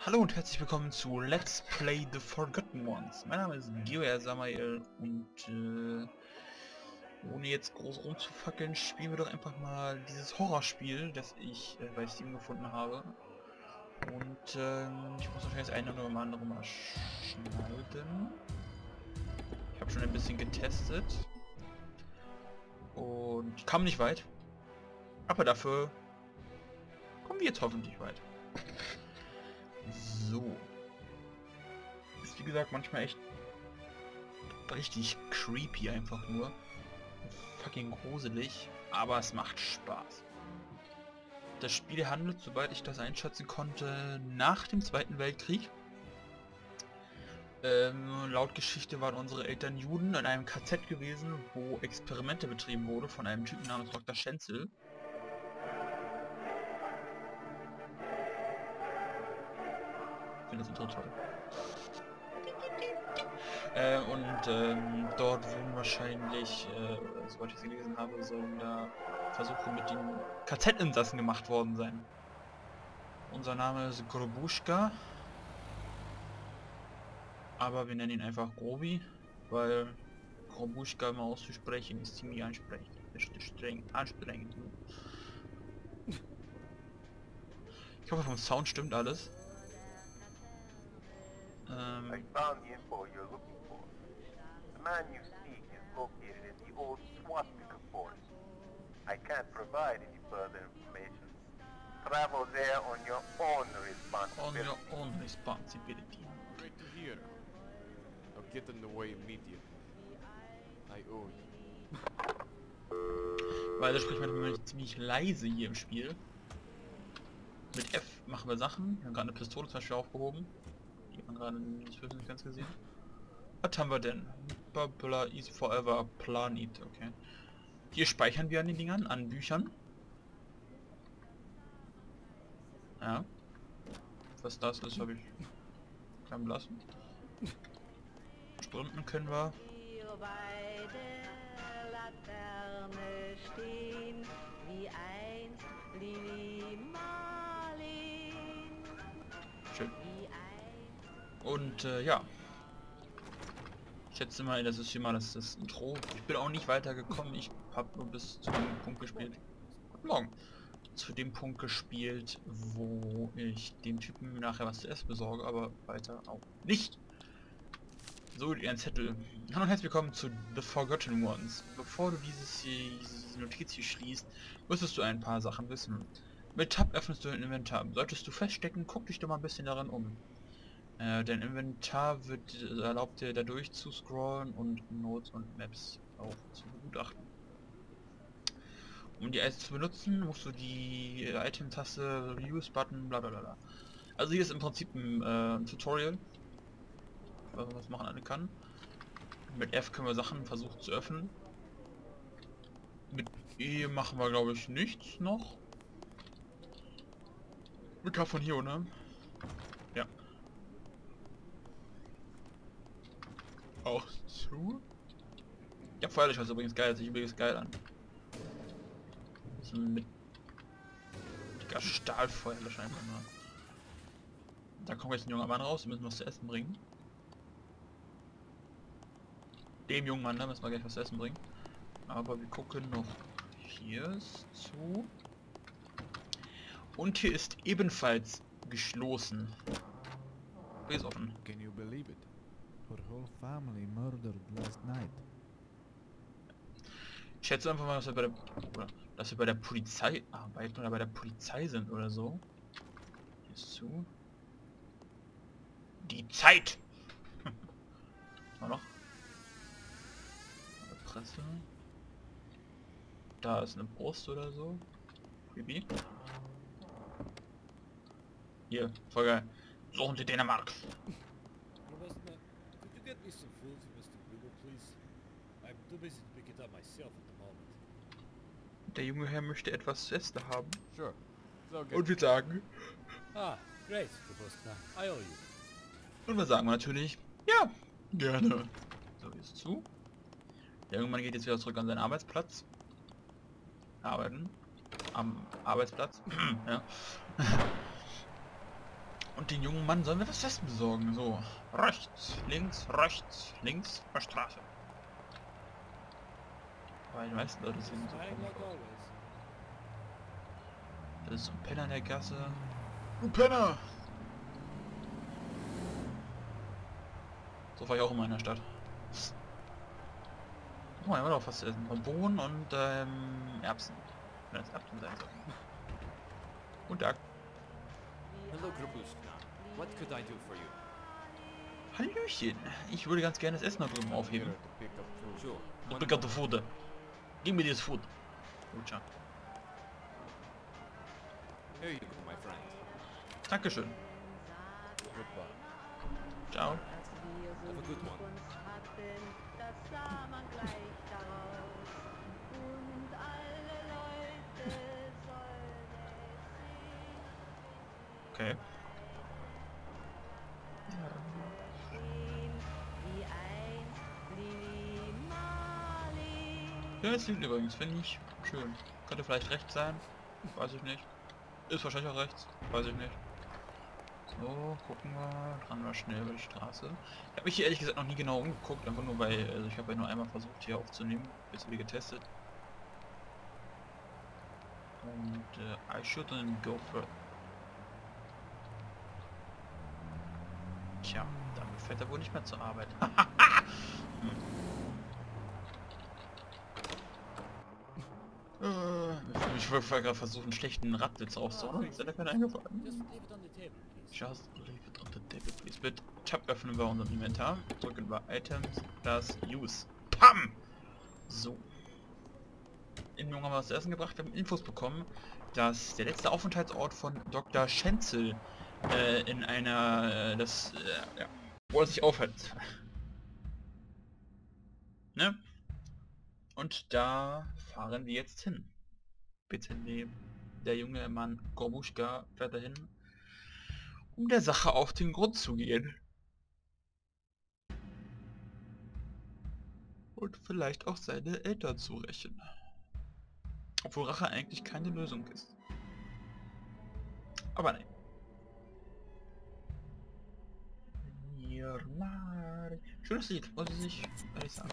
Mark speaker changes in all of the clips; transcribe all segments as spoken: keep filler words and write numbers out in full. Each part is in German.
Speaker 1: Hallo und herzlich willkommen zu Let's Play The Forgotten Ones. Mein Name ist Gioia Samael und äh, ohne jetzt groß rumzufackeln, spielen wir doch einfach mal dieses Horrorspiel, das ich äh, bei Steam gefunden habe. Und ähm, ich muss wahrscheinlich das eine oder andere mal schneiden. Ich habe schon ein bisschen getestet und ich kam nicht weit. Aber dafür kommen wir jetzt hoffentlich weit. So. Ist wie gesagt manchmal echt richtig creepy einfach nur. Fucking gruselig, aber es macht Spaß. Das Spiel handelt, soweit ich das einschätzen konnte, nach dem Zweiten Weltkrieg. Ähm, laut Geschichte waren unsere Eltern Juden in einem K Z gewesen, wo Experimente betrieben wurde von einem Typen namens Doktor Schenzel. Ich finde das Intro toll. Äh, und ähm, dort wurden wahrscheinlich, äh, soweit ich es gelesen habe, sollen da Versuche mit den K Z-Insassen gemacht worden sein. Unser Name ist Grobuschka, aber wir nennen ihn einfach Grobi, weil Grobuschka immer auszusprechen ist ziemlich ansprechend. Ist streng, anstrengend. Ich hoffe, vom Sound stimmt alles. Ähm,
Speaker 2: I found the info you're looking for. The man you seek is located in the old swastika forest. I can't provide any further information. Travel there on your own
Speaker 1: on
Speaker 2: responsibility.
Speaker 1: your own responsibility.
Speaker 3: Great to hear. I'll get in the way immediately. I owe you.
Speaker 1: Weil da spricht man nämlich ziemlich leise hier im Spiel. Mit F machen wir Sachen. Wir haben gerade eine Pistole zum Beispiel aufgehoben. Die haben gerade nicht ganz gesehen. Was haben wir denn? Blah is forever planet, okay. Hier speichern wir an den Dingern, an Büchern. Ja. Was das ist, habe ich kann lassen. Sprinten können wir.
Speaker 4: Wir bei der Laterne stehen, wie einst Lili Marleen.
Speaker 1: Schön.
Speaker 4: Wie einst
Speaker 1: Und äh, ja. Ich schätze mal, das ist hier mal das, das Intro. Ich bin auch nicht weitergekommen. Ich habe nur bis zu dem Punkt gespielt. Guten Morgen. Zu dem Punkt gespielt, wo ich dem Typen nachher was zu essen besorge, aber weiter auch nicht. So, ein Zettel. Hallo und herzlich willkommen zu The Forgotten Ones. Bevor du dieses hier, diese Notiz hier schließt, müsstest du ein paar Sachen wissen. Mit Tab öffnest du ein Inventar. Solltest du feststecken, guck dich doch mal ein bisschen daran um. Äh, dein Inventar wird äh, erlaubt dir dadurch zu scrollen und Notes und Maps auch zu begutachten. Um die Items zu benutzen, musst du die äh, Item-Taste, Use-Button, bla bla bla. Also hier ist im Prinzip ein, äh, ein Tutorial, was man was machen alle kann. Mit F können wir Sachen versuchen zu öffnen. Mit E machen wir glaube ich nichts noch. Mit K von hier, ne? Ja. Auch zu. Ja, Feuerlöscher ist übrigens geil, das sieht übrigens geil an. So mit dicker Stahlfeuerlöscher einfach nur. Da kommt jetzt ein junger Mann raus, wir müssen was zu essen bringen. Dem jungen Mann, da müssen wir gleich was zu essen bringen. Aber wir gucken noch hier ist zu. Und hier ist ebenfalls geschlossen. Hier ist offen.
Speaker 3: Can you believe it?
Speaker 5: Her whole family murdered last night.
Speaker 1: Ich schätze einfach mal, dass wir bei der, oder, dass wir bei der Polizei arbeiten oder bei der Polizei sind oder so. Hier ist zu. Die Zeit! Auch noch. Presse. Da ist eine Brust oder so. Creepy. Hier, voll geil. Suchen Sie Dänemark.
Speaker 6: Robustna, could you get me some food for Mister Google, please? I'm too busy to pick it up myself at the moment.
Speaker 1: Der junge Herr möchte etwas zu essen haben.
Speaker 3: Sure. So
Speaker 1: Und wir sagen.
Speaker 6: Ah, great, Robustna. I owe you.
Speaker 1: Und wir sagen natürlich. Ja, gerne. So, ist zu. Der junge Mann geht jetzt wieder zurück an seinen Arbeitsplatz. Arbeiten. Am Arbeitsplatz. Ja. Und den jungen Mann sollen wir das Essen besorgen. So, rechts, links, rechts, links, auf Straße. Weil die meisten Leute sehen so
Speaker 6: Smiling
Speaker 1: komisch
Speaker 6: like
Speaker 1: aus.
Speaker 6: always.
Speaker 1: Das ist so ein Penner in der Gasse. Du Penner! So war ich auch immer in der Stadt. Oh, ja, doch was zu essen. Bohnen und ähm, Erbsen. Wenn das Erbsen sein soll. Guten Tag.
Speaker 3: Hello, Grabushka. What could I do for you?
Speaker 1: Hallöchen. Ich würde ganz gerne das Essen da drüben
Speaker 3: Here
Speaker 1: aufheben.
Speaker 3: to pick up food. Sure.
Speaker 1: Und pick up the food. Gib mir dieses Food. Gut, ja.
Speaker 3: Here you go, my friend.
Speaker 1: Dankeschön.
Speaker 3: Goodbye.
Speaker 1: Ciao.
Speaker 3: Have a good one.
Speaker 4: Das sah man gleich daraus. Und alle Leute sollen es
Speaker 1: Okay.
Speaker 4: sehen, wie einst Lili Marlin.
Speaker 1: Ja, das liegt übrigens, finde ich schön. Könnte vielleicht rechts sein. Weiß ich nicht. Ist wahrscheinlich auch rechts. Weiß ich nicht. So, gucken wir. Dran wir schnell über die Straße. Ich habe mich hier ehrlich gesagt noch nie genau umgeguckt, einfach nur weil, also ich habe ja nur einmal versucht hier aufzunehmen. Jetzt wieder getestet. Und äh, I shouldn't go further. Tja, damit fährt er wohl nicht mehr zur Arbeit. hm. äh, ich wollte gerade versuchen, einen schlechten Radwitz rauszuhauen. Ist dir da keiner eingefallen?
Speaker 6: Just leave it on the table, please.
Speaker 1: Just leave it on the table, please. Mit Tab öffnen wir unser Inventar. Drücken wir Items, das Use. Pam! So. In Jung haben wir was zu essen gebracht. Wir haben Infos bekommen, dass der letzte Aufenthaltsort von Doktor Schenzel äh, in einer, äh, das, äh, ja, wo er sich aufhält. Ne? Und da fahren wir jetzt hin. Bitte nehmen. Der junge Mann Gorbuschka fährt dahin, um der Sache auf den Grund zu gehen. Und vielleicht auch seine Eltern zu rächen. Obwohl Rache eigentlich keine Lösung ist. Aber nein. Schönes Lied, muss ich nicht ehrlich sagen.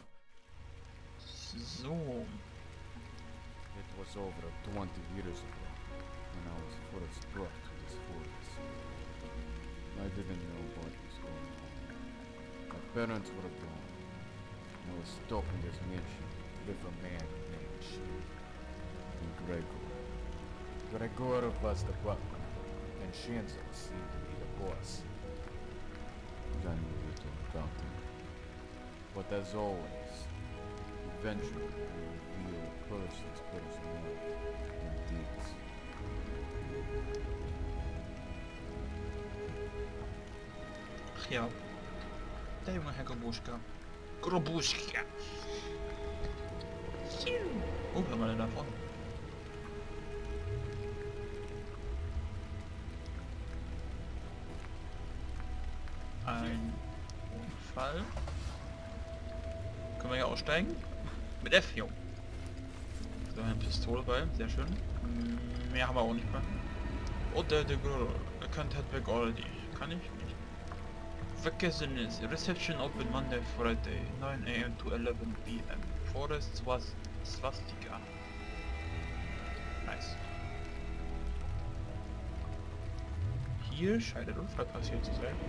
Speaker 1: So.
Speaker 3: It was over twenty years ago when I was first brought to this forest. I didn't know what was going on. My parents were gone. I was stuck in this mission with a man named Shane and Gregor. Gregor was the butler, and Shenzel seemed to be the boss. I knew little about him. But as always, eventually we reveal a person's personality and deeds.
Speaker 1: Ach ja. Der junge Herr Gorbuschka. Gorbuschka. Oh, haben wir denn da vorne? Ein Unfall. Können wir hier aussteigen? Mit F, jo. So, eine Pistole bei, sehr schön. Mm, Mehr haben wir auch nicht mehr. Oh, der, der Girl. I can't head back already. Kann ich nicht. Vergessen ist. Reception open Monday, Friday, nine a m to eleven p m Forest Swast Swastika. Nice. Hier scheint ein Unfall passiert zu sein.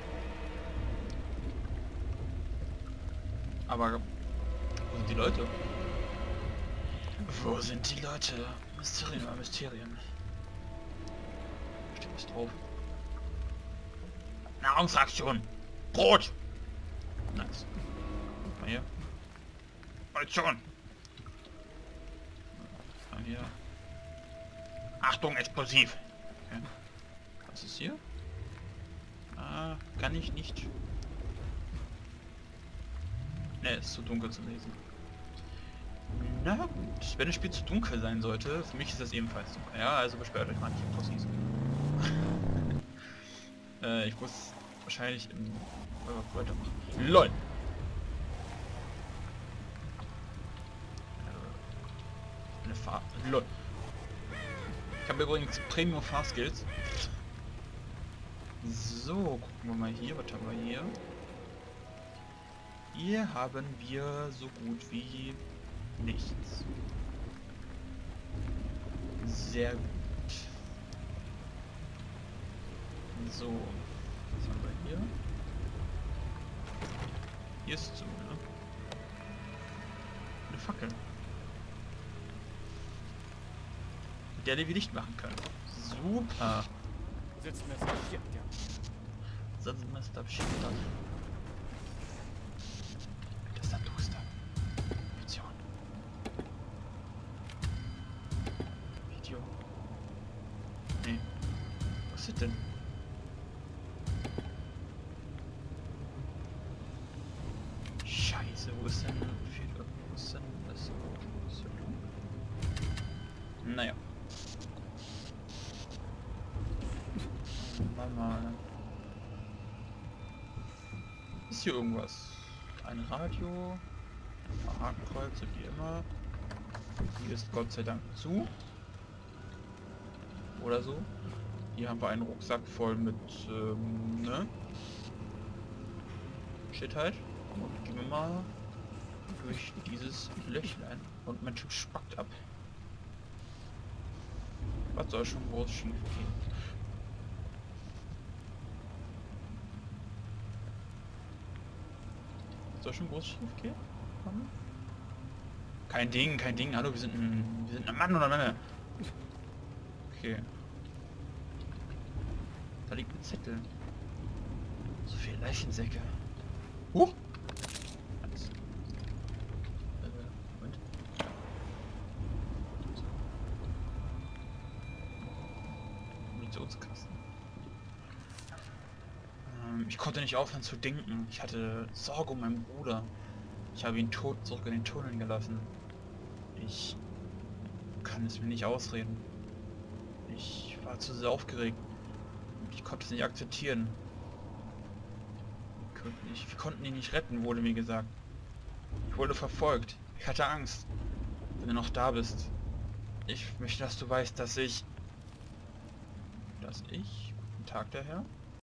Speaker 1: Aber wo sind die Leute? Wo sind die Leute? Mysterien, ah, Mysterien. Steht was drauf. Nahrungsaktion! Brot! Nice. Mal hier. Munition! Mal hier. Achtung, explosiv! Okay. Was ist hier? Ah, kann ich nicht. Ne, ist zu dunkel zu lesen. Na gut, wenn das Spiel zu dunkel sein sollte, für mich ist das ebenfalls dunkel. Ja, also beschwert euch mal nicht im Tossis. äh, ich muss wahrscheinlich im... Äh, weitermachen. LOL! Eine Fahr... LOL! Ich habe übrigens Premium Fahrskills. So, gucken wir mal hier. Was haben wir hier? Hier haben wir so gut wie nichts. Sehr gut. So, was haben wir hier? Hier ist zu, ne? Eine Fackel. Mit der wir Licht machen können. Super.
Speaker 3: Sitzt mir so shit, ja.
Speaker 1: Sonst messed up shit up. Das ist ein Duster. Vision. Video. Nee. Was ist denn? Scheiße, wo ist denn... Wo ist denn das? Wo ist denn... Naja. Mama. Ist hier irgendwas? Ein Radio, Hakenkreuze wie immer. Hier ist Gott sei Dank zu. Oder so. Hier haben wir einen Rucksack voll mit, ähm, ne? Shit halt. Und gehen wir mal durch dieses Löchlein. Und mein Typ spackt ab. Was soll schon groß schief gehen? Soll schon groß schief gehen? Kein Ding, kein Ding. Hallo, wir sind ein, wir sind ein Mann oder Männer. Okay. Da liegt ein Zettel. So viele Leichensäcke. Huch! Alles. Äh, Moment. So. Munitionskasten. Ähm, ich konnte nicht aufhören zu denken. Ich hatte Sorge um meinen Bruder. Ich habe ihn tot zurück in den Tunnel gelassen. Ich kann es mir nicht ausreden. Ich war zu sehr aufgeregt. Ich konnte es nicht akzeptieren. Wir konnten, nicht, wir konnten ihn nicht retten, wurde mir gesagt. Ich wurde verfolgt. Ich hatte Angst. Wenn du noch da bist. Ich möchte, dass du weißt, dass ich... Dass ich... Guten Tag, der Herr.